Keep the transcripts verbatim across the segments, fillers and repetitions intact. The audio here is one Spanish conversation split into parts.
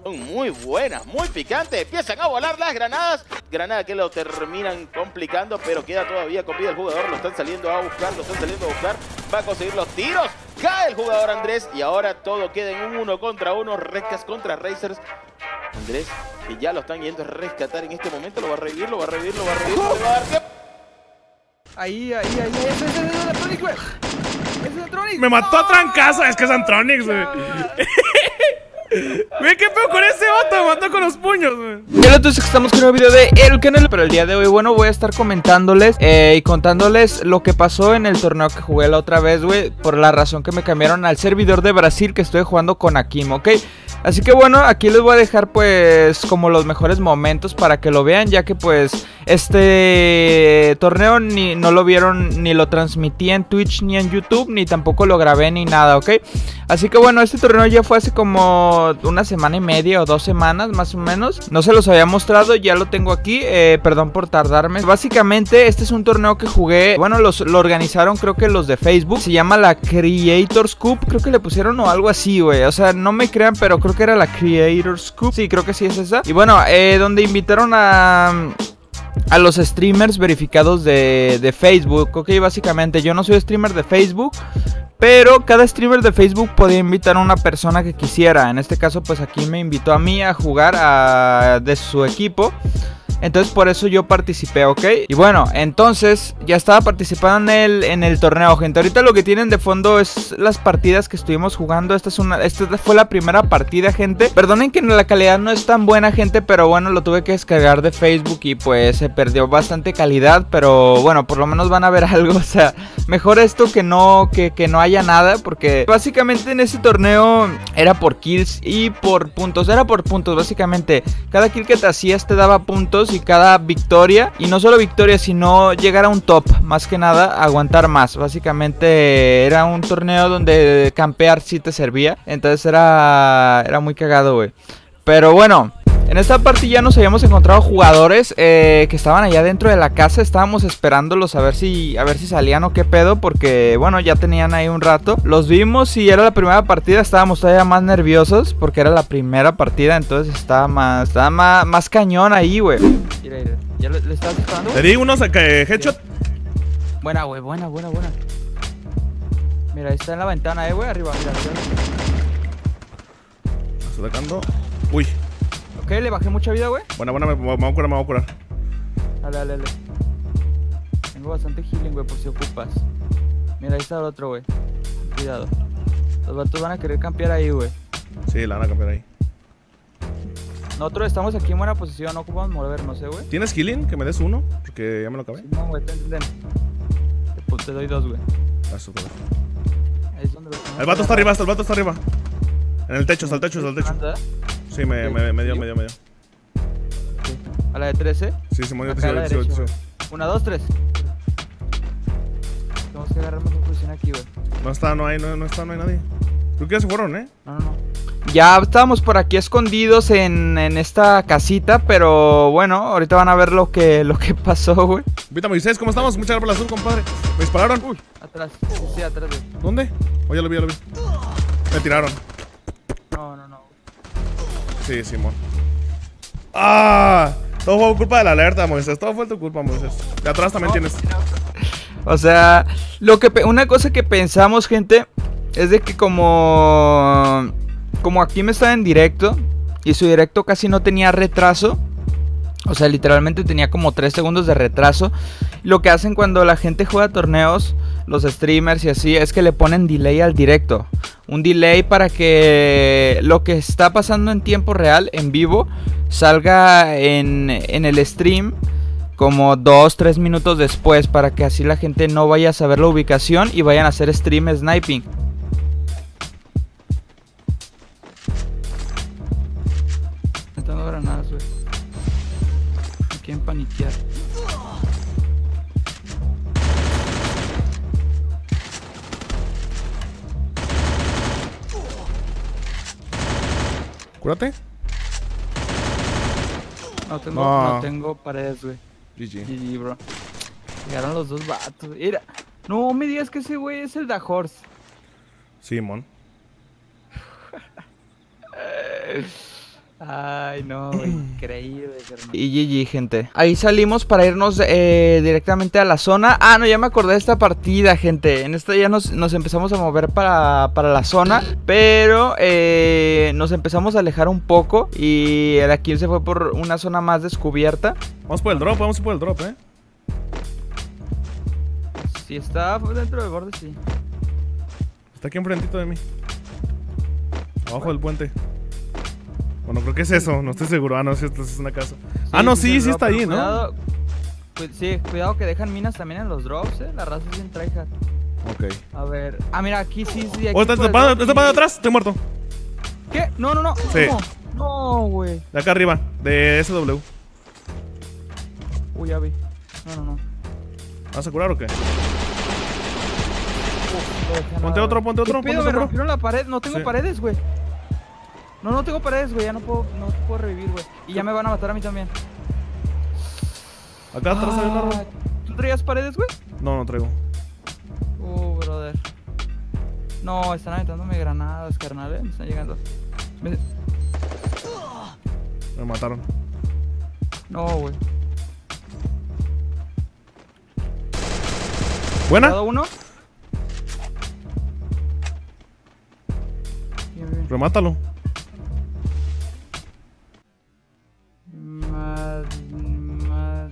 Son muy buenas, muy picantes. Empiezan a volar las granadas. Granada que lo terminan complicando, pero queda todavía con vida el jugador. Lo están saliendo a buscar, lo están saliendo a buscar. Va a conseguir los tiros. Cae el jugador Andrés y ahora todo queda en un uno contra uno. Rescas contra Racers. Andrés, que ya lo están yendo a rescatar en este momento. Lo va a revivir, lo va a revivir, lo va a revivir. ¡Oh! Le va a dar tiempo. Ahí, ahí, ahí, ahí. Ese es el Antronics, güey. Ese es Antronics. Me mató a trancazo. Es que es Antronics, güey. Güey, qué pedo con ese vato, me mató con los puños, güey. Y ahora entonces estamos con un video de el canal. Pero el día de hoy, bueno, voy a estar comentándoles eh, y contándoles lo que pasó en el torneo que jugué la otra vez, güey. Por la razón que me cambiaron al servidor de Brasil que estoy jugando con Akim, ¿ok? Así que bueno, aquí les voy a dejar pues como los mejores momentos para que lo vean, ya que pues este torneo ni, no lo vieron ni lo transmití en Twitch ni en YouTube, ni tampoco lo grabé ni nada, ¿ok? Así que bueno, este torneo ya fue hace como una semana y media o dos semanas más o menos. No se los había mostrado, ya lo tengo aquí, eh, perdón por tardarme. Básicamente este es un torneo que jugué, bueno, los, lo organizaron creo que los de Facebook. Se llama la Creators Cup, creo que le pusieron o algo así, güey. O sea, no me crean, pero creo que era la Creators Cup. Sí, creo que sí es esa. Y bueno, eh, donde invitaron a... a los streamers verificados de, de Facebook. Ok, básicamente yo no soy streamer de Facebook, pero cada streamer de Facebook podía invitar a una persona que quisiera. En este caso pues aquí me invitó a mí a jugar a, de su equipo. Entonces por eso yo participé, ¿ok? Y bueno, entonces ya estaba participando en el, en el torneo, gente. Ahorita lo que tienen de fondo es las partidas que estuvimos jugando. Esta es una, esta fue la primera partida, gente. Perdonen que la calidad no es tan buena, gente, pero bueno, lo tuve que descargar de Facebook y pues se perdió bastante calidad. Pero bueno, por lo menos van a ver algo. O sea, mejor esto que no, que, que no haya nada, porque básicamente en ese torneo era por kills y por puntos. Era por puntos, básicamente. Cada kill que te hacías te daba puntos y cada victoria, y no solo victoria, sino llegar a un top, más que nada aguantar más. Básicamente era un torneo donde campear sí te servía, entonces era era muy cagado, güey. Pero bueno, en esta parte ya nos habíamos encontrado jugadores eh, que estaban allá dentro de la casa. Estábamos esperándolos a ver si a ver si salían o qué pedo, porque bueno, ya tenían ahí un rato. Los vimos y era la primera partida. Estábamos todavía más nerviosos porque era la primera partida, entonces estaba más estaba más, más cañón ahí, güey. Mira, mira, ¿ya le, le estás disparando? Te di unos que headshot. Buena, güey, buena, buena, buena. Mira, ahí está en la ventana, eh, güey, arriba, mira, mira. Está atacando. Uy. Ok, le bajé mucha vida, güey. Buena, buena, me, me voy a curar, me voy a curar. Dale, dale, dale. Tengo bastante healing, güey, por si ocupas. Mira, ahí está el otro, güey. Cuidado. Los vatos van a querer campear ahí, güey. Sí, la van a campear ahí. Nosotros estamos aquí en buena posición, no ocupamos movernos, eh, güey. ¿Tienes healing? Que me des uno, porque ya me lo acabé. Sí, no, güey, ten, ten, ten. Te, te doy dos, güey. Ah, súper. Ahí es donde lo El vato está arriba, hasta el vato está arriba. En el techo, está el techo, está el techo. ¿Anda? Sí, me, me, me dio, me dio, me dio. ¿A la de trece? Sí, se movió, Acá a la te sigo, te derecha, sigo. güey. Una, dos, tres. Tenemos que agarrar mejor posición aquí, güey. No está, no hay, no, no está, no hay nadie. Creo que ya se fueron, ¿eh? No, no, no. Ya estábamos por aquí escondidos en, en esta casita, pero bueno, ahorita van a ver lo que, lo que pasó, güey. Vita Moisés, ¿cómo estamos? Muchas gracias por la azul, compadre. Me dispararon. Uy, atrás, sí, sí, atrás, güey. ¿Dónde? Oh, ya lo vi, ya lo vi. Me tiraron. No, no, no. Sí, Simón. ¡Ah! Todo fue culpa de la alerta, Moisés. Todo fue tu culpa, Moisés. De atrás también No, tienes. O sea, lo que una cosa que pensamos, gente, es de que como como aquí me estaba en directo y su directo casi no tenía retraso, o sea, literalmente tenía como tres segundos de retraso. Lo que hacen cuando la gente juega torneos, los streamers y así, es que le ponen delay al directo. Un delay para que lo que está pasando en tiempo real, en vivo, salga en, en el stream como dos, tres minutos después, para que así la gente no vaya a saber la ubicación y vayan a hacer stream sniping. Están granadas, güey. Me quieren paniquear. Cúrate. No tengo, No. no tengo paredes, güey. G G. G G, bro. Llegaron los dos vatos. Mira. No me digas que ese güey es el da Horse. Simón. Ay, no, increíble, carnal. Y G G, gente. Ahí salimos para irnos eh, directamente a la zona. Ah, no, ya me acordé de esta partida, gente. En esta ya nos, nos empezamos a mover para, para la zona. Pero eh, nos empezamos a alejar un poco. Y el aquí se fue por una zona más descubierta. Vamos por el drop, vamos por el drop, eh. Si está dentro del borde, sí. Está aquí enfrentito de mí. Abajo del puente. Bueno, creo que es eso, no estoy seguro. Ah, no, si esto es una casa. Sí, ah, no, sí, sí está ahí, ¿no? Cuidado, cu sí, cuidado que dejan minas también en los drops, eh. La raza es bien tryhard. Ok. A ver. Ah, mira, aquí sí, sí. Aquí oh, está tapado, está tapado atrás, estoy muerto. ¿Qué? No, no, no. Sí. No, güey. De acá arriba, de S W. Uy, ya vi. No, no, no. ¿Vas a curar o qué? Uf, ponte otro, ponte otro, ¿Qué pido? ponte Me otro. rompieron la pared, no tengo Sí. paredes, güey. No, no tengo paredes, güey, ya no puedo, no puedo revivir, güey. Y ya me van a matar a mí también. Acá atrás hay un árbol. Ah, ¿tú traías paredes, güey? No, no traigo. Uh, brother. No, están aventándome granadas, carnal, eh. Me están llegando. Me... Me mataron. No, güey. ¿Buena? ¿Cuidado uno? Bien, bien. Remátalo. Más, más...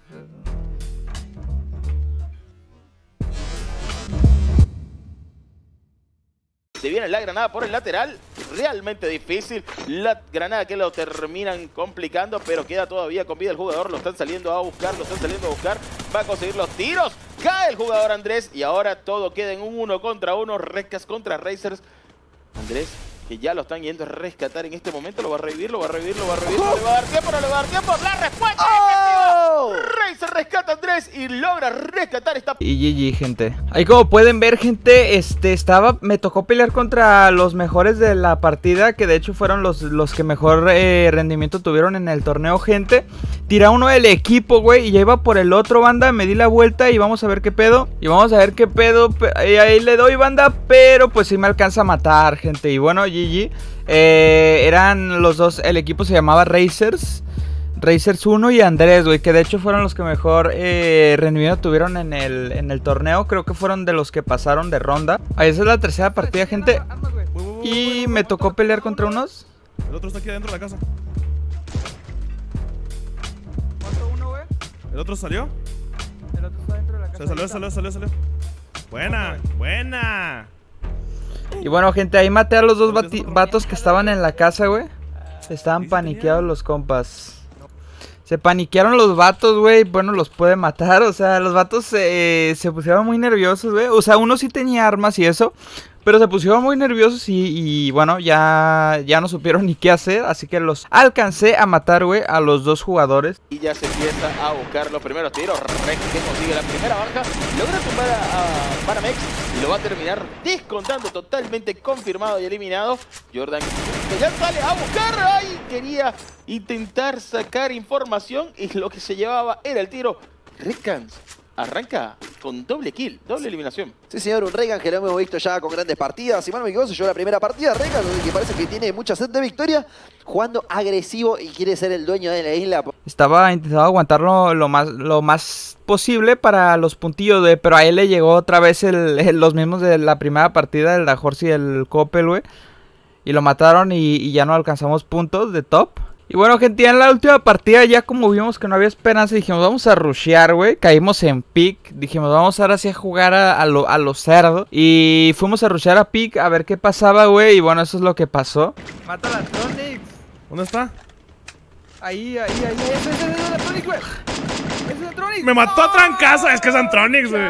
Se viene la granada por el lateral, realmente difícil. La granada que lo terminan complicando, pero queda todavía con vida el jugador. Lo están saliendo a buscar, lo están saliendo a buscar. Va a conseguir los tiros. Cae el jugador Andrés y ahora todo queda en un uno contra uno. Rescas contra Racers. Andrés, que ya lo están yendo a rescatar en este momento. Lo va a revivir, lo va a revivir, lo va a revivir. No le va a dar tiempo, no le va a dar tiempo. La respuesta ¡Oh! Razer rescata a Andrés y logra rescatar esta... Y G G, gente. Ahí como pueden ver, gente, este, estaba, me tocó pelear contra los mejores de la partida, que de hecho fueron los, los que mejor eh, rendimiento tuvieron en el torneo, gente. Tiré a uno del equipo, güey, y ya iba por el otro, banda, me di la vuelta y vamos a ver qué pedo. Y vamos a ver qué pedo, y ahí le doy, banda, pero pues sí me alcanza a matar, gente. Y bueno, G G, eh, eran los dos, el equipo se llamaba Racers. Racers uno y Andrés, güey, que de hecho fueron los que mejor eh, rendimiento tuvieron en el, en el torneo. Creo que fueron de los que pasaron de ronda. Ahí esa es la tercera partida, gente. Y me tocó pelear contra unos. El otro está aquí adentro de la casa. ¿Cuánto uno, güey? ¿El otro salió? El otro está dentro de la casa. Se salió, salió, salió, salió. Buena, buena. Y bueno, gente, ahí maté a los dos vatos que estaban en la casa, güey. Estaban paniqueados los compas. Se paniquearon los vatos, güey. Bueno, los puede matar. O sea, los vatos eh, se pusieron muy nerviosos, güey. O sea, uno sí tenía armas y eso, pero se pusieron muy nerviosos y, y bueno, ya, ya no supieron ni qué hacer. Así que los alcancé a matar, güey, a los dos jugadores. Y ya se empieza a buscar los primeros tiros. Rex que consigue la primera baja. Logra tumbar a, a Panamex y lo va a terminar descontando, totalmente confirmado y eliminado. Jordan que ya sale a buscar. Ay, quería intentar sacar información y lo que se llevaba era el tiro. Redcans arranca con doble kill, doble eliminación. Sí, señor, un Regan que lo hemos visto ya con grandes partidas. Si mal no me equivoco, se llevó la primera partida. Regan, que parece que tiene mucha sed de victoria, jugando agresivo y quiere ser el dueño de la isla. Estaba intentando aguantarlo lo más, lo más posible para los puntillos, güey, pero a él le llegó otra vez el, el, los mismos de la primera partida, el Dajorsi y el Coppel, güey. Y lo mataron y, y ya no alcanzamos puntos de top. Y bueno, gente, ya en la última partida ya como vimos que no había esperanza, dijimos vamos a rushear, güey. Caímos en pick, dijimos vamos ahora sí a jugar a, a lo, a lo cerdo. Y fuimos a rushear a pick a ver qué pasaba, güey. Y bueno, eso es lo que pasó. Mata a Antronics. ¿Dónde está? Ahí, ahí, ahí, ahí. Ese, ese, ese es Antronics, güey. Ese es Antronics. Me mató a trancaza, es que es Antronics, güey.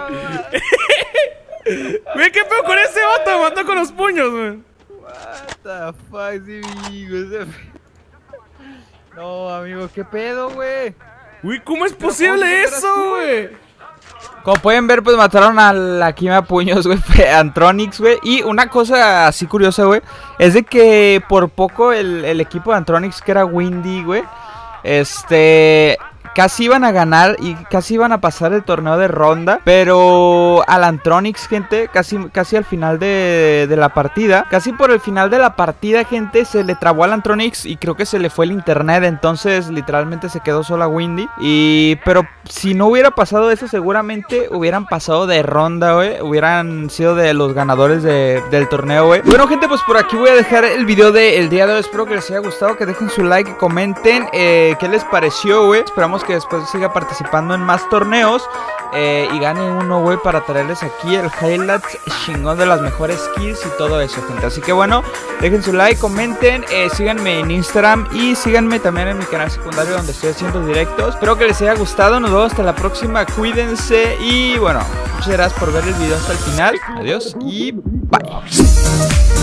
Güey, ¿qué pedo con ese vato? Me mató con los puños, güey. What the fuck, sí, amigo. No, amigo, ¿qué pedo, güey? Uy, ¿cómo es posible eso, güey? Como pueden ver, pues mataron a la Quima Puños, güey, Antronics, güey. Y una cosa así curiosa, güey, es de que por poco el, el equipo de Antronics, que era Windy, güey, este... casi iban a ganar y casi iban a pasar el torneo de ronda, pero Alantronics, gente, casi, casi al final de, de la partida, casi por el final de la partida, gente, se le trabó a Alantronics y creo que se le fue el internet, entonces literalmente se quedó sola Windy. Y pero si no hubiera pasado eso, seguramente hubieran pasado de ronda, güey, hubieran sido de los ganadores de, del torneo, güey. Bueno, gente, pues por aquí voy a dejar el video del día de hoy. Espero que les haya gustado, que dejen su like, que comenten eh, qué les pareció, güey. Esperamos que después siga participando en más torneos eh, y gane uno, güey, para traerles aquí el highlights chingón de las mejores kills y todo eso, gente. Así que bueno, dejen su like, comenten, eh, síganme en Instagram y síganme también en mi canal secundario donde estoy haciendo directos. Espero que les haya gustado, nos vemos hasta la próxima, cuídense y bueno, muchas gracias por ver el video hasta el final. Adiós y bye.